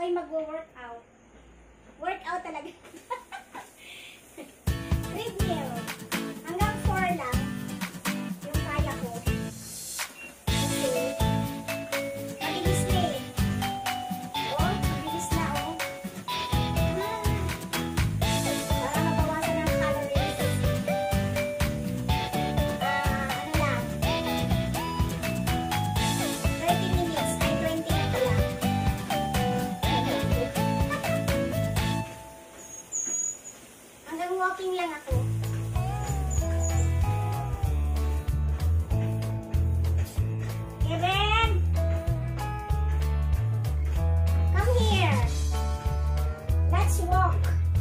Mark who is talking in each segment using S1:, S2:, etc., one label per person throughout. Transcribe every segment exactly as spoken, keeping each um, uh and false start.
S1: tayo mag-workout. Workout talaga. Treadmill. Hanggang four lang yung kaya ko. Kasi, mabilis na eh. Oh, mabilis na oh. Para mabawasan ng calories. Ah, ano lang. thirty minutes. Ay, twenty na pala. Hanggang walking lang ako. Kevin! Come here. Let's walk.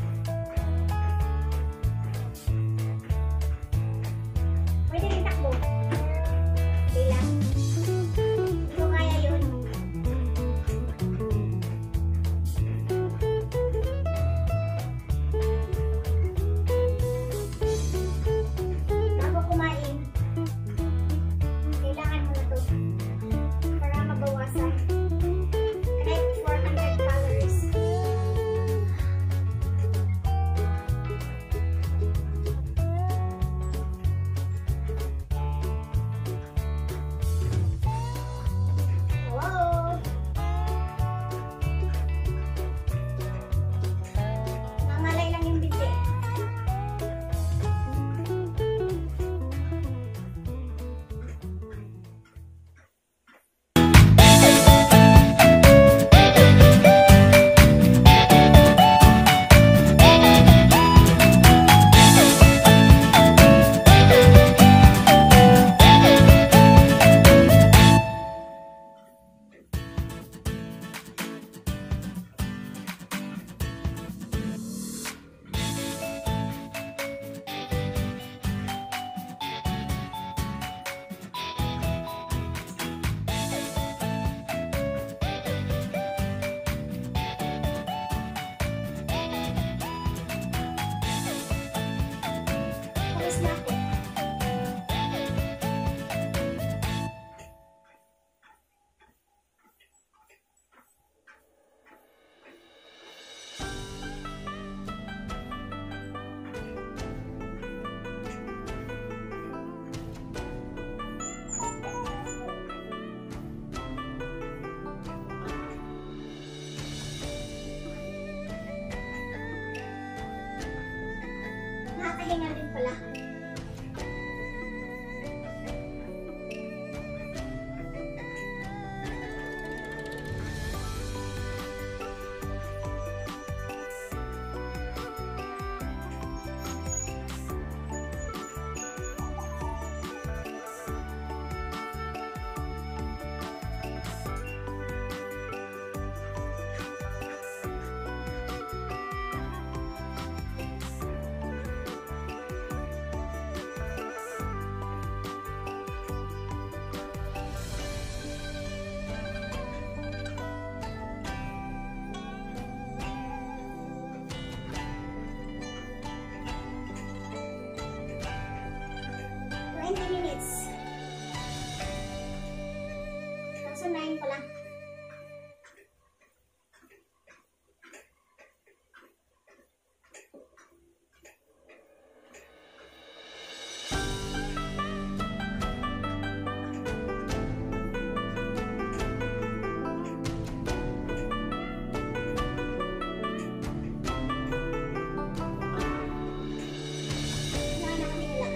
S1: Pwede rin takbo. Hindi lang. Hindi ko kaya yun. Bago kumain, kailangan mo na to para mabawasan kahit four hundred calories. Wow! Nangalay lang yung bibig. Tapos na ako. Nakakahinga din pala. twenty minutes. Kaso nine pa lang. Wala na kami nila.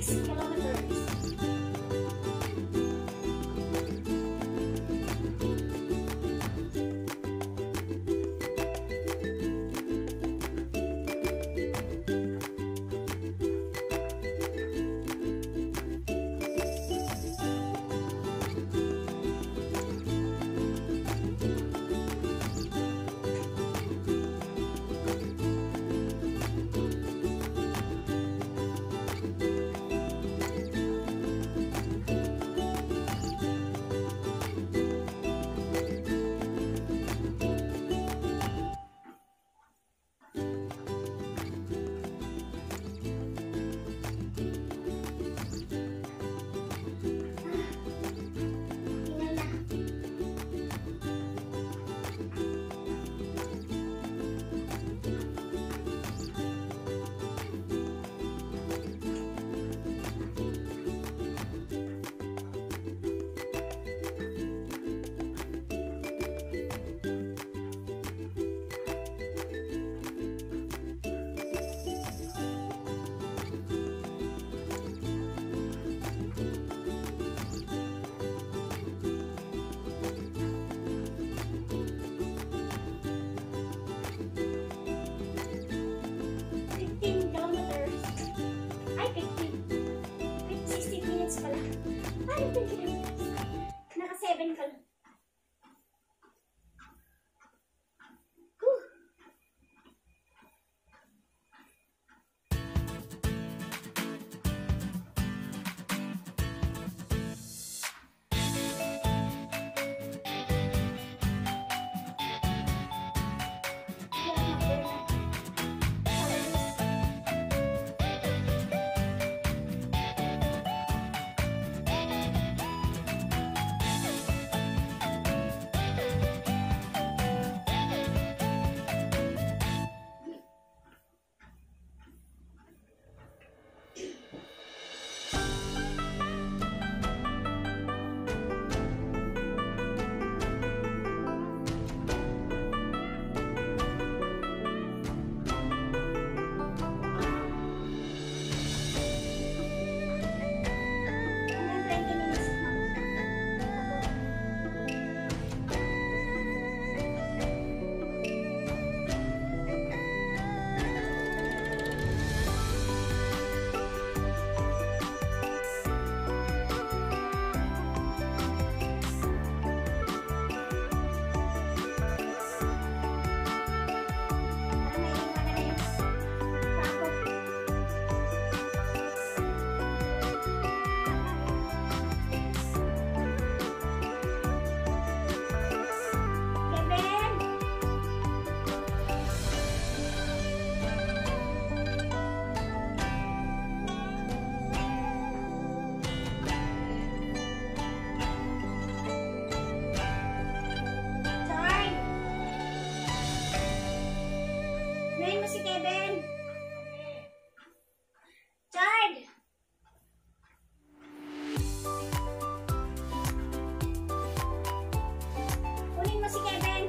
S1: kilometers. Naka seven ka lang. Whew. Si Kevin. Chard. Kunin mo si Kevin.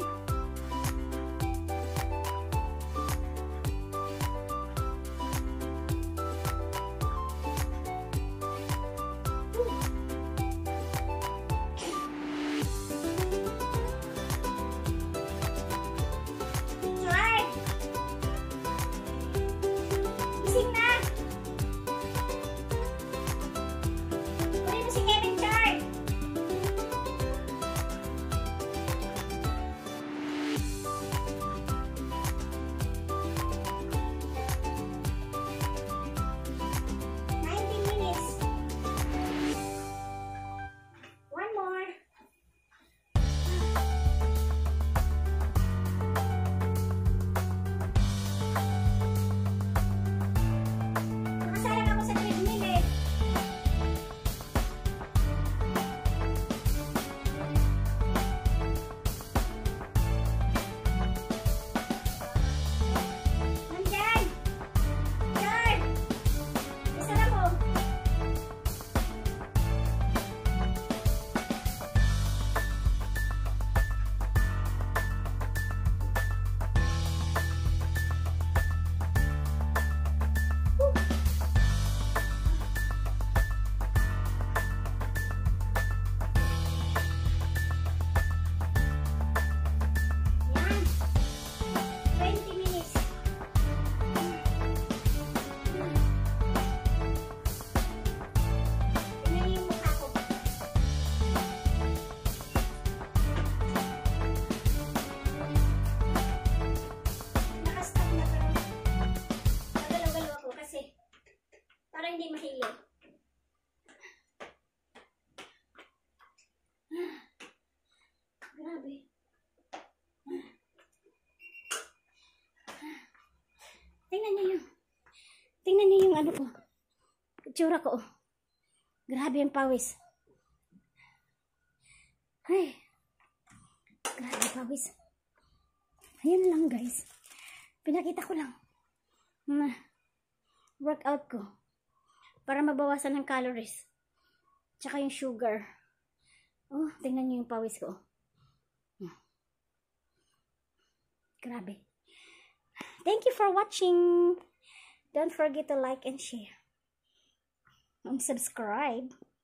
S1: Chard. hindi mahilig. Grabe. Tingnan niyo yung, tingnan niyo yung ano ko. Itsura ko. Grabe yung pawis. Ay. Grabe pawis. Ayun lang guys. Pinakita ko lang. Na workout ko. Para mabawasan ng calories. Tsaka yung sugar. Oh, tingnan niyo yung pawis ko. Grabe. Thank you for watching. Don't forget to like and share. And subscribe.